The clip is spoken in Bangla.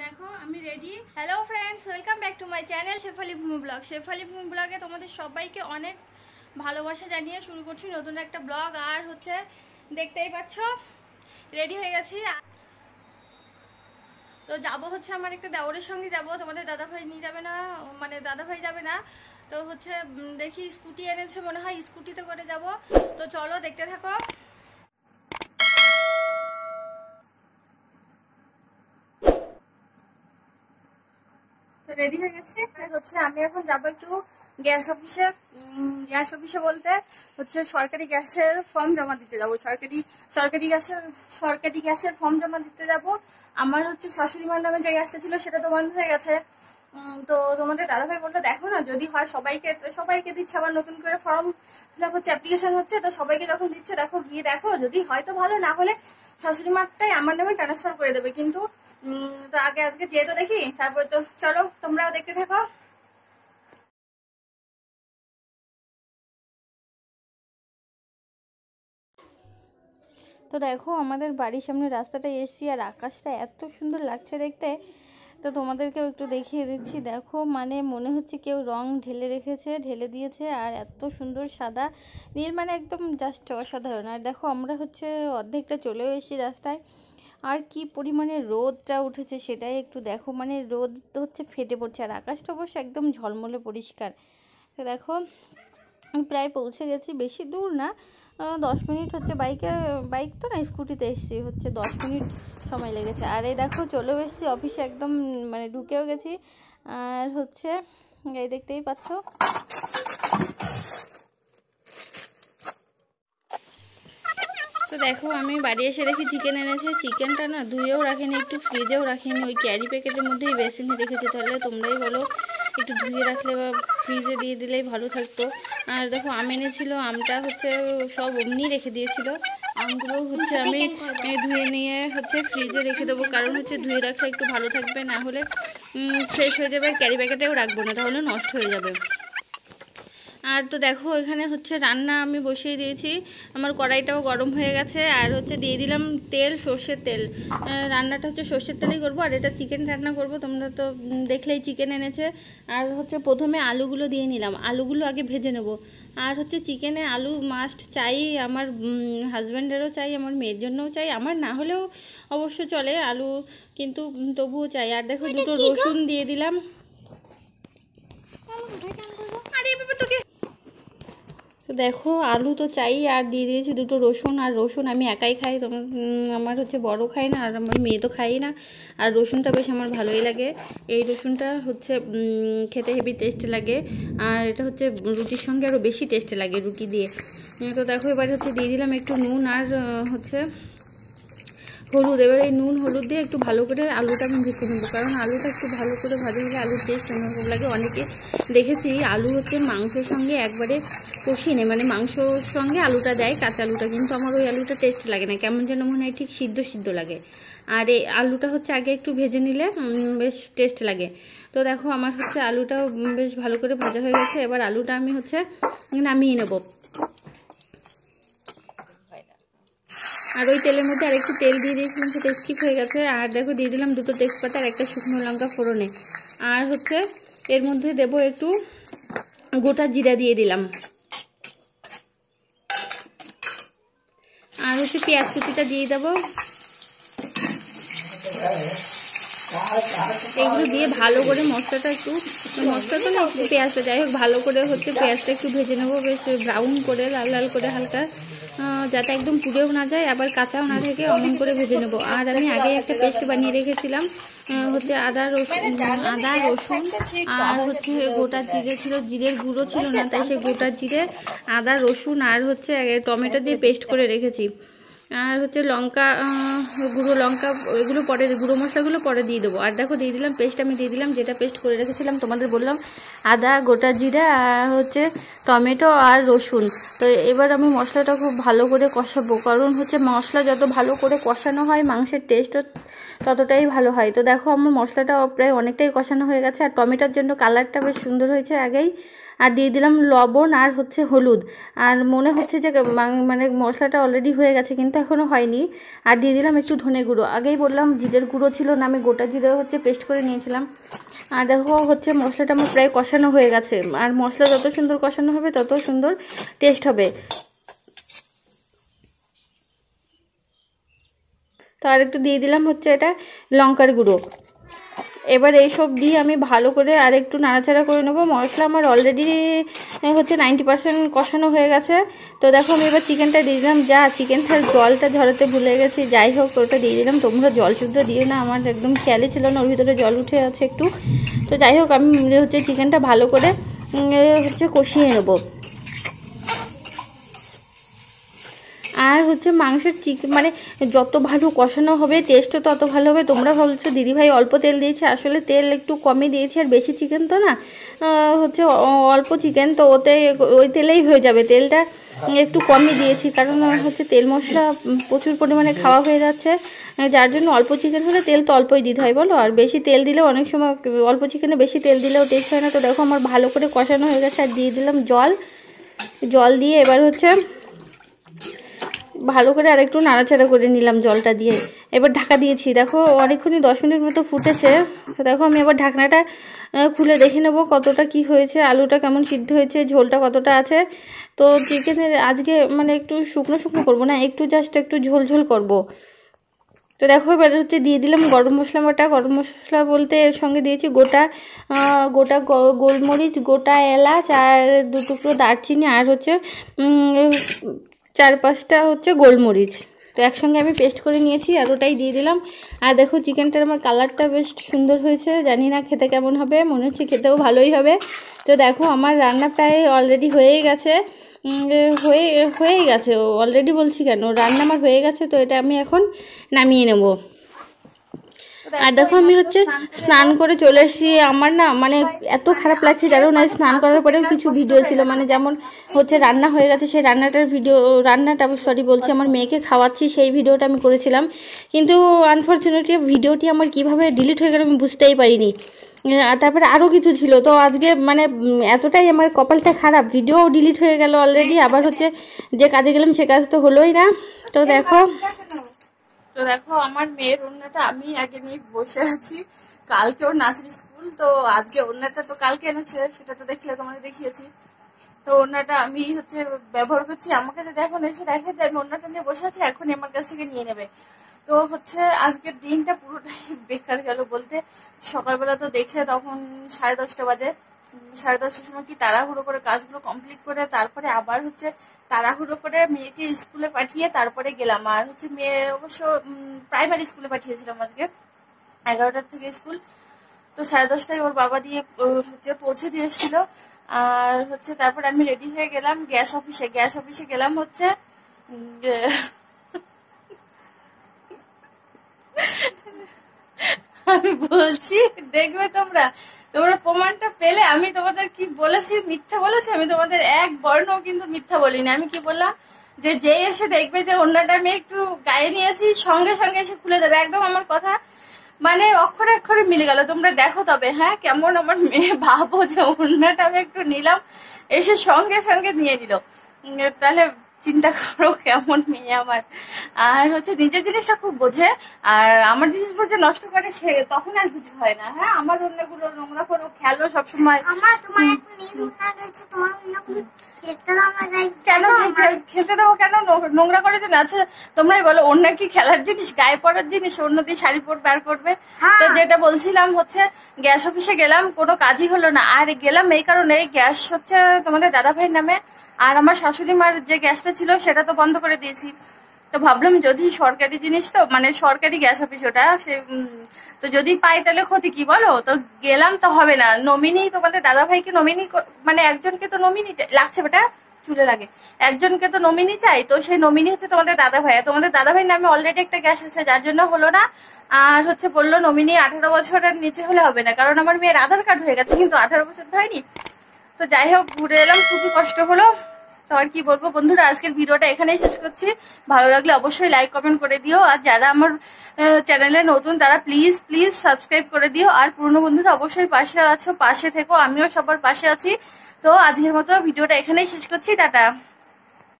দেখো আমি ready. Hello friends, welcome back to my channel Shefali Bhumi blog. Shefali ভূমি ব্লগে তোমাদের সবাইকে অনেক ভালোবাসা জানিয়ে শুরু করছি নতুন একটা ব্লগ। আর হচ্ছে দেখতেই পাচ্ছ রেডি হয়ে গেছি। তো যাব হচ্ছে আমার একটা দেওরের সঙ্গে যাব, তোমাদের দাদাভাই নিয়ে যাবে না, মানে দাদাভাই যাবে না। তো হচ্ছে দেখি স্কুটি এনেছে মনে হয়, স্কুটিতে করে যাব। তো চলো দেখতে থাকো। তো রেডি হয়ে গেছে। হচ্ছে আমি এখন যাব একটু গ্যাস অফিসে। গ্যাস অফিসে বলতে হচ্ছে সরকারি গ্যাসের ফর্ম জমা দিতে যাব। সরকারি গ্যাসের ফর্ম জমা দিতে যাব। আমার হচ্ছে শাশুড়ি মার নামে যে গ্যাসটা ছিল সেটা তো বন্ধ হয়ে গেছে। তো তোমাদের দাদাভাই বললো দেখো না, যদি হয় সবাইকে দিচ্ছে, আবার নতুন করে ফর্ম ফিল আপ হচ্ছে, অ্যাপ্লিকেশন হচ্ছে। তো সবাইকে যখন দিচ্ছে দেখো, গিয়ে দেখো, যদি হয়তো ভালো, না হলে শাশুড়ি মারটাই আমার নামে ট্রান্সফার করে দেবে। কিন্তু তো আজকে যেহেতু দেখি, তারপরে তো চলো তোমরাও দেখতে থাকো। তো দেখো আমাদের বাড়ির সামনে রাস্তাটা এসছি, আর আকাশটা এত সুন্দর লাগছে দেখতে। তো তোমাদেরকেও একটু দেখিয়ে দিচ্ছি। দেখো মানে মনে হচ্ছে কেউ রং ঢেলে দিয়েছে, আর এত সুন্দর সাদা নীল, মানে একদম জাস্ট অসাধারণ। আর দেখো আমরা হচ্ছে অর্ধেকটা চলেও এসেছি রাস্তায়। আর কি পরিমাণে রোদটা উঠেছে সেটাই একটু দেখো, মানে রোদ তো হচ্ছে ফেটে পড়ছে, আর আকাশটা অবশ্য একদম ঝলমলে পরিষ্কার। তো দেখো প্রায় পৌঁছে গেছি, বেশি দূর না, 10 মিনিট হচ্ছে বাইক তো না, স্কুটিতে এসেছি, হচ্ছে 10 মিনিট সময় লেগেছে। আর এই দেখো চলেও এসেছি অফিসে, একদম মানে ঢুকেও গেছি। আর হচ্ছে এই দেখতেই পাচ্ছ। তো দেখো আমি বাড়ি এসে দেখি চিকেন এনেছে। চিকেনটা না ধুয়েও রাখিনি, একটু ফ্রিজেও রাখিনি, ওই ক্যারি প্যাকেটের মধ্যেই বেসিনে রেখেছে। তাহলে তোমরাই বলো, একটু ধুয়ে রাখলে বা ফ্রিজে দিয়ে দিলেই ভালো থাকতো। আর দেখো আম এনেছিল, আমটা হচ্ছে সব অমনি রেখে দিয়েছিল। আমগুলো হচ্ছে আমি ধুয়ে নিয়ে হচ্ছে ফ্রিজে রেখে দেবো, কারণ হচ্ছে ধুয়ে রাখলে একটু ভালো থাকবে, না হলে ফ্রেশ হয়ে যাবে। আর ক্যারি প্যাকেটেও রাখবো না, তাহলে নষ্ট হয়ে যাবে। আর তো দেখো এখানে হচ্ছে রান্না আমি বসিয়ে দিয়েছি, আমার কড়াইটাও গরম হয়ে গেছে। আর হচ্ছে দিয়ে দিলাম তেল, সর্ষের তেল। রান্নাটা হচ্ছে সর্ষের তেলেই করবো, আর এটা চিকেন রান্না করব। তোমরা তো দেখলেই চিকেন এনেছে। আর হচ্ছে প্রথমে আলুগুলো দিয়ে নিলাম, আলুগুলো আগে ভেজে নেব। আর হচ্ছে চিকেনে আলু মাস্ট চাই, আমার হাজব্যান্ডেরও চাই, আমার মেয়ের জন্যও চাই, আমার না হলেও অবশ্য চলে আলু, কিন্তু তবুও চাই। আর দেখো দুটো রসুন দিয়ে দিলাম। আরে বাবা তোকে, তো দেখো আলু তো চাই, আর দিয়ে দিয়েছি দুটো রসুন। আর রসুন আমি একাই খাই, তোমার আমার হচ্ছে বড় খাই না, আর আমার মেয়ে তো খাই না। আর রসুনটা বেশ আমার ভালোই লাগে, এই রসুনটা হচ্ছে খেতে হেভি টেস্ট লাগে। আর এটা হচ্ছে রুটির সঙ্গে আরও বেশি টেস্ট লাগে রুটি দিয়ে। তো দেখো এবার হচ্ছে দিয়ে দিলাম একটু নুন আর হচ্ছে হলুদ। এবার এই নুন হলুদ দিয়ে একটু ভালো করে আলুটা আমি ভেজে নেবো, কারণ আলুটা একটু ভালো করে ভাজা হলে আলুর টেস্ট অন্যরকম লাগে। অনেকে দেখেছি আলু হচ্ছে মাংসের সঙ্গে একবারে কষিয়ে নেয়, মানে মাংসর সঙ্গে আলুটা দেয়, কাঁচা আলুটা, কিন্তু আমার ওই আলুটা টেস্ট লাগে না, কেমন যেন মনে হয় ঠিক সিদ্ধ সিদ্ধ লাগে। আর এই আলুটা হচ্ছে আগে একটু ভেজে নিলে বেশ টেস্ট লাগে। তো দেখো আমার হচ্ছে আলুটাও বেশ ভালো করে ভাজা হয়ে গেছে। এবার আলুটা আমি হচ্ছে নামিয়ে নেবো। আর ওই তেলের মধ্যে আরেকটু তেল দিয়ে দিয়েছিলাম, সেটা স্কিপ হয়ে গেছে। আর দেখো দিয়ে দিলাম দুটো তেজপাতা আর একটা শুকনো লঙ্কা ফোড়নে। আর হচ্ছে এর মধ্যে দেব একটু গোটা জিরা দিয়ে দিলাম। আর হচ্ছে পেঁয়াজ কুচিটা দিয়ে দেবো। এগুলো দিয়ে ভালো করে মশলাটা তো না, একটু পেঁয়াজটা, যাই হোক ভালো করে হচ্ছে পেঁয়াজটা একটু ভেজে নেবো, বেশ ব্রাউন করে, লাল লাল করে হালকা, যাতে একদম পুড়েও না যায় আবার কাঁচাও না থাকে, অমন করে ভেজে নেবো। আর আমি আগে একটা পেস্ট বানিয়ে রেখেছিলাম, হচ্ছে আদা রসুন আর হচ্ছে গোটা জিরে ছিল, জিরের গুঁড়ো ছিল না, তাই সেই গোটা জিরে, আদা রসুন আর হচ্ছে টমেটো দিয়ে পেস্ট করে রেখেছি। আর হচ্ছে গুঁড়ো লঙ্কা, ওইগুলো পরে, গুঁড়ো মশলাগুলো পরে দিয়ে দেবো। আর দেখো দিয়ে দিলাম পেস্ট, আমি দিয়ে দিলাম যেটা পেস্ট করে রেখেছিলাম, তোমাদের বললাম আদা, গোটা জিরা, হচ্ছে টমেটো আর রসুন। তো এবার আমি মশলাটা খুব ভালো করে কষাবো, কারণ হচ্ছে মশলা যত ভালো করে কষানো হয় মাংসের টেস্টও ততটাই ভালো হয়। তো দেখো আমার মশলাটা প্রায় অনেকটাই কষানো হয়ে গেছে, আর টমেটোর জন্য কালারটা বেশ সুন্দর হয়েছে আগেই। আর দিয়ে দিলাম লবণ আর হচ্ছে হলুদ। আর মনে হচ্ছে যে মানে মশলাটা অলরেডি হয়ে গেছে, কিন্তু এখনও হয়নি। আর দিয়ে দিলাম একটু ধনে গুঁড়ো। আগেই বললাম জিরের গুঁড়ো ছিল না, আমি গোটা জিরে হচ্ছে পেস্ট করে নিয়েছিলাম। আর দেখো হচ্ছে মশলাটা আমার প্রায় কষানো হয়ে গেছে। আর মশলা যত সুন্দর কষানো হবে তত সুন্দর টেস্ট হবে। তো আর একটু দিয়ে দিলাম হচ্ছে এটা লঙ্কার গুঁড়ো। এবার এইসব দিয়ে আমি ভালো করে আর একটু নাড়াচাড়া করে নেবো। মশলা আমার অলরেডি হচ্ছে 90% কষানো হয়ে গেছে। তো দেখো আমি এবার চিকেনটা দিয়ে দিলাম। চিকেনটার জলটা ঝরাতে ভুলে গেছি, যাই হোক ওটা দিয়ে দিলাম। তোমরা জল শুদ্ধ দিও না, আমার একদম খেয়ালই ছিল না, ওর ভিতরে জল উঠে আছে একটু। তো যাই হোক আমি হচ্ছে চিকেনটা ভালো করে হচ্ছে কষিয়ে নেবো। আর হচ্ছে মাংসের মানে যত ভালো কষানো হবে টেস্টও তত ভালো হবে। তোমরা ভাবছো দিদিভাই অল্প তেল দিয়েছে, আসলে তেল একটু কমই দিয়েছি। আর বেশি চিকেন তো না, হচ্ছে অল্প চিকেন, তো ওতে ওই তেলেই হয়ে যাবে। তেলটা একটু কমই দিয়েছি, কারণ হচ্ছে তেল মশলা প্রচুর পরিমাণে খাওয়া হয়ে যাচ্ছে, যার জন্য অল্প চিকেন হলে তেল তো অল্পই দিতে হয় বলো। আর বেশি তেল দিলেও অনেক সময় অল্প চিকেনে বেশি তেল দিলেও টেস্ট হয় না। তো দেখো আমার ভালো করে কষানো হয়ে গেছে। আর দিয়ে দিলাম জল দিয়ে এবার হচ্ছে ভালো করে আর একটু নাড়াচাড়া করে নিলাম জলটা দিয়ে। এবার ঢাকা দিয়েছি, দেখো অনেকক্ষণই 10 মিনিট মতো ফুটেছে। তো দেখো আমি এবার ঢাকনাটা খুলে দেখে নেবো কতটা কি হয়েছে, আলুটা কেমন সিদ্ধ হয়েছে, ঝোলটা কতটা আছে। তো চিকেনের আজকে মানে একটু শুকনো শুকনো করবো না, একটু জাস্ট একটু ঝোল ঝোল করবো। তো দেখো এবার হচ্ছে দিয়ে দিলাম গরম মশলা বাটা। গরম মশলা বলতে এর সঙ্গে দিয়েছি গোটা গোলমরিচ, গোটা এলাচ, আর 2 টুকরো দারচিনি, আর হচ্ছে 4-5টা হচ্ছে গোলমরিচ। তো একসঙ্গে আমি পেস্ট করে নিয়েছি আর ওটাই দিয়ে দিলাম। আর দেখো চিকেনটার আমার কালারটা বেশ সুন্দর হয়েছে, জানি না খেতে কেমন হবে, মনে হচ্ছে খেতেও ভালোই হবে। তো দেখো আমার রান্না প্রায় অলরেডি হয়েই গেছে, হয়েই গেছে অলরেডি বলছি কেন, রান্না আমার হয়ে গেছে। তো এটা আমি এখন নামিয়ে নেব। আর দেখো আমি হচ্ছে স্নান করে চলে এসেছি। আমার না মানে এত খারাপ লাগছে, কারণ স্নান করার পরেও কিছু ভিডিও ছিল, মানে যেমন হচ্ছে রান্না হয়ে গেছে সেই রান্নাটা সরি বলছি, আমার মেয়েকে খাওয়াচ্ছি সেই ভিডিওটা আমি করেছিলাম। কিন্তু আনফর্চুনেটলি ভিডিওটি আমার কিভাবে ডিলিট হয়ে গেল আমি বুঝতেই পারিনি। আর তারপরে আরও কিছু ছিল। তো আজকে মানে এতটাই আমার কপালটা খারাপ, ভিডিও ডিলিট হয়ে গেল অলরেডি। আবার হচ্ছে যে কাজে গেলাম সে কাজ তো হলোই না। তো দেখো আমার মেয়ের ওড়নাটা আমি আগে নিয়ে বসে আছি। কালকে ওর নাচের স্কুল, তো আজকে ওড়নাটা তো কালকে এনেছে, সেটা তো দেখলে তোমাকে দেখিয়েছি। তো ওড়নাটা আমি হচ্ছে ব্যবহার করছি। আমাকে যদি এখন এসে দেখে যে আমি ওড়নাটা নিয়ে বসে আছি, এখনই আমার কাছ থেকে নিয়ে নেবে। তো হচ্ছে আজকের দিনটা পুরোটাই বেকার গেল বলতে। সকালবেলা তো দেখছে তখন 10:30 বাজে। 10:30টার সময় কি তাড়াহুড়ো করে কাজগুলো কমপ্লিট করে তারপরে আবার হচ্ছে তাড়াহুড়ো করে মেয়েকে স্কুলে পাঠিয়ে তারপরে গেলাম। আর হচ্ছে মেয়ে অবশ্য প্রাইমারি স্কুলে পাঠিয়েছিলাম আজকে, 11টার থেকে স্কুল। তো 10:30টায় ওর বাবা দিয়ে হচ্ছে পৌঁছে দিয়ে এসেছিল। আর হচ্ছে তারপর আমি রেডি হয়ে গেলাম গ্যাস অফিসে গেলাম হচ্ছে আমি বলছি দেখবে তোমরা প্রমাণটা পেলে। আমি তোমাদের কি বলেছি, মিথ্যা বলেছি? আমি তোমাদের এক বর্ণ কিন্তু মিথ্যা বলিনি। আমি কি বললাম যে যেই এসে দেখবে যে ওড়নাটা আমি একটু গায়ে নিয়েছি সঙ্গে সঙ্গে এসে খুলে দেবে। একদম আমার কথা মানে অক্ষরে অক্ষরে মিলে গেল। তোমরা দেখো তবে হ্যাঁ কেমন আমার মেয়ে, ভাবো যে ওড়নাটা আমি একটু নিলাম, এসে সঙ্গে সঙ্গে নিয়ে নিল। তাহলে চিন্তা করো কেমন মেয়ে আমার। আর হচ্ছে নিজের জিনিসটা খুব বোঝে, আর আমার জিনিসগুলো যে নষ্ট করে সে তখন আর কিছু হয় না। হ্যাঁ আমার ওড়নাগুলো নোংরা করো, খেলো সবসময়। কেন খেলতে দেবো, কেন নোংরা করে দিন? আচ্ছা তোমরাই বলো, ওড়না কি খেলার জিনিস, গায়ে পড়ার জিনিস? অন্য দিয়ে শাড়ি পরবে আর করবে। তো যেটা বলছিলাম হচ্ছে গ্যাস অফিসে গেলাম, কোনো কাজই হলো না। আর গেলাম এই কারণে, গ্যাস হচ্ছে তোমাদের দাদাভাইয়ের নামে, আর আমার শাশুড়ি মার যে গ্যাসটা ছিল সেটা তো বন্ধ করে দিয়েছি। তো ভাবলাম যদি সরকারি জিনিস, তো মানে সরকারি গ্যাস অফিস ওটা, সে তো যদি পাই তাহলে ক্ষতি কি বলো। তো গেলাম তো হবে না, নমিনি তোমাদের দাদাভাইকে নমিনি মানে একজনকে তো নমিনি লাগছে, বেটা চুলে লাগে, একজনকে তো নমিনি চাই। তো সেই নমিনি হচ্ছে তোমাদের দাদাভাই। তোমাদের দাদাভাইয়ের নামে অলরেডি একটা গ্যাস আছে, যার জন্য হলো না। আর হচ্ছে বললো নমিনি 18 বছরের নিচে হলে হবে না, কারণ আমার মেয়ের আধার কার্ড হয়ে গেছে কিন্তু 18 বছর হয়নি। তো যাই হোক ঘুরে এলাম, খুবই কষ্ট হলো। তো আর কি বলবো বন্ধুরা, আজকের ভিডিওটা এখানেই শেষ করছি। ভালো লাগলে অবশ্যই লাইক কমেন্ট করে দিও, আর যারা আমার চ্যানেলে নতুন তারা প্লিজ প্লিজ সাবস্ক্রাইব করে দিও, আর পুরনো বন্ধুরা অবশ্যই পাশে আছো, পাশে থেকো, আমিও সবার পাশে আছি। তো আজকের মতো ভিডিওটা এখানেই শেষ করছি, টাটা।